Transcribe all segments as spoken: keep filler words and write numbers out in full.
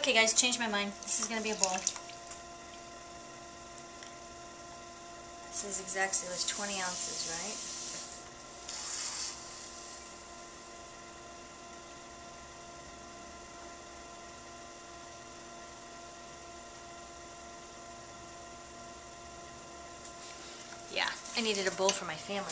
Okay guys, changed my mind. This is going to be a bowl. This is exactly, it was twenty ounces, right? Yeah, I needed a bowl for my family.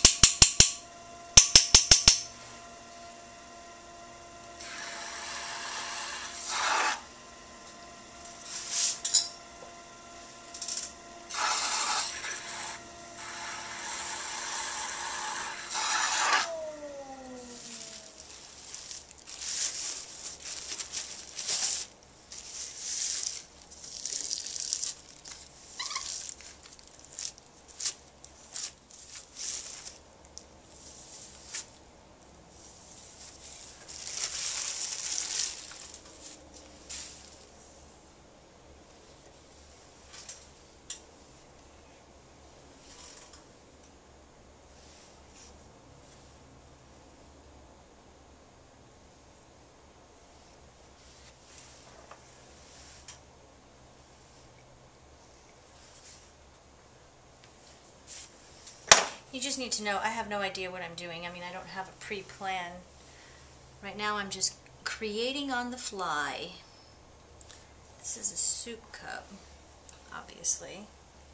You just need to know, I have no idea what I'm doing. I mean, I don't have a pre-plan. Right now I'm just creating on the fly. This is a soup cup, obviously.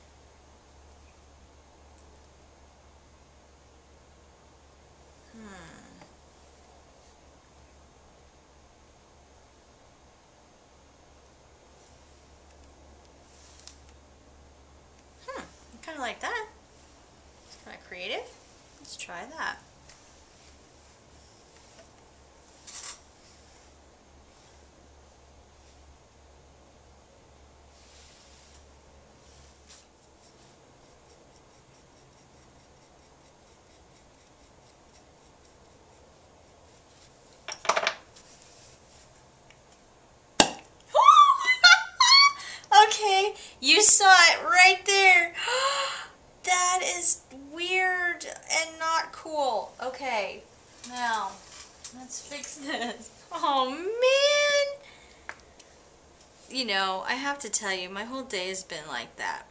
Hmm. Hmm, I kind of like that. It's kind of creative. Let's try that. Okay, you saw it right there. That is weird and not cool. Okay, now let's fix this. Oh man! You know, I have to tell you, my whole day has been like that.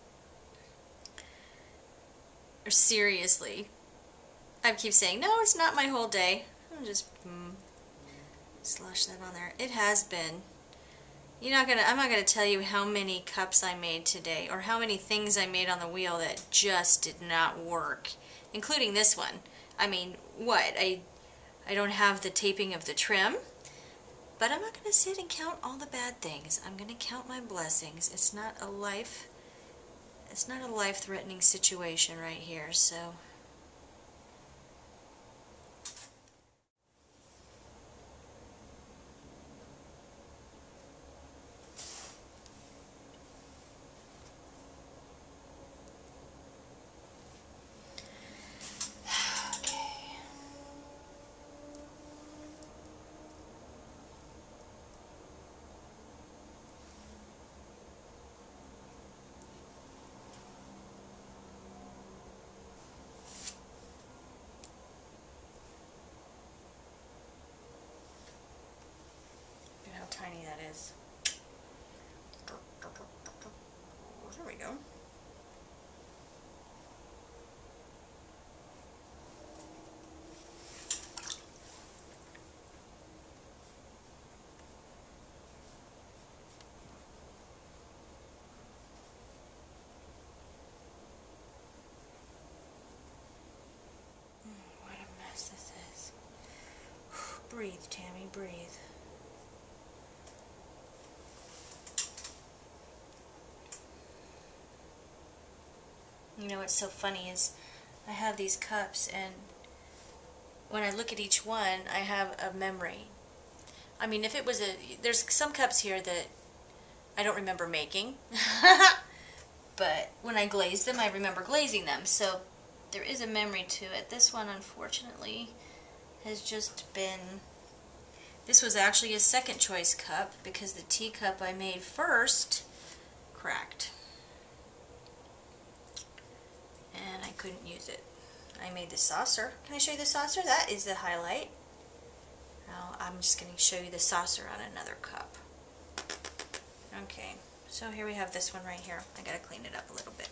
Or seriously. I keep saying, no, it's not my whole day. I'll just mm, slosh that on there. It has been. You're not gonna, I'm not going to tell you how many cups I made today or how many things I made on the wheel that just did not work, including this one. I mean, what? I, I don't have the taping of the trim, but I'm not going to sit and count all the bad things. I'm going to count my blessings. It's not a life, it's not a life-threatening situation right here, so... tiny that is. There we go. What a mess this is. Breathe, Tammy, breathe. You know what's so funny is I have these cups, and when I look at each one I have a memory. I mean, if it was a, there's some cups here that I don't remember making, but when I glaze them I remember glazing them, so there is a memory to it. This one unfortunately has just been, this was actually a second choice cup because the teacup I made first cracked. And I couldn't use it. I made the saucer. Can I show you the saucer? That is the highlight. Now I'm just going to show you the saucer on another cup. Okay, so here we have this one right here. I gotta clean it up a little bit.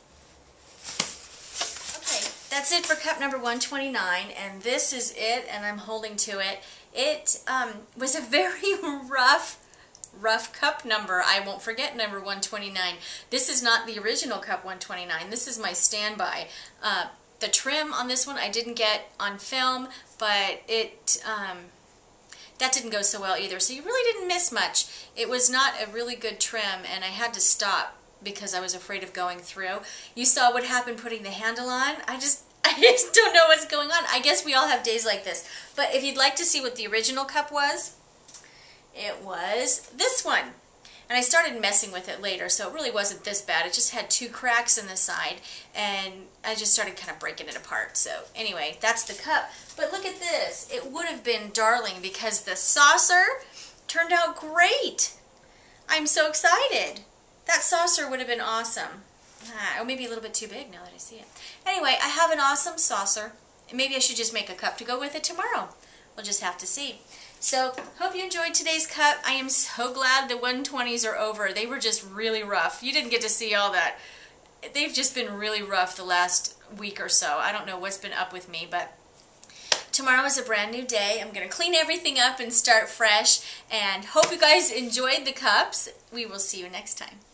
Okay, that's it for cup number one twenty-nine, and this is it, and I'm holding to it. It um, was a very rough, rough cup number. I won't forget number one twenty-nine. This is not the original cup one twenty-nine. This is my standby. Uh, the trim on this one I didn't get on film, but it... Um, that didn't go so well either, so you really didn't miss much. It was not a really good trim, and I had to stop because I was afraid of going through. You saw what happened putting the handle on. I just, I just don't know what's going on. I guess we all have days like this. But if you'd like to see what the original cup was, it was this one. And I started messing with it later, so it really wasn't this bad. It just had two cracks in the side, and I just started kind of breaking it apart. So anyway, that's the cup. But look at this. It would have been darling because the saucer turned out great. I'm so excited. That saucer would have been awesome. Ah, or maybe a little bit too big now that I see it. Anyway, I have an awesome saucer. Maybe I should just make a cup to go with it tomorrow. We'll just have to see. So, hope you enjoyed today's cup. I am so glad the one twenties are over. They were just really rough. You didn't get to see all that. They've just been really rough the last week or so. I don't know what's been up with me, but tomorrow is a brand new day. I'm going to clean everything up and start fresh. And hope you guys enjoyed the cups. We will see you next time.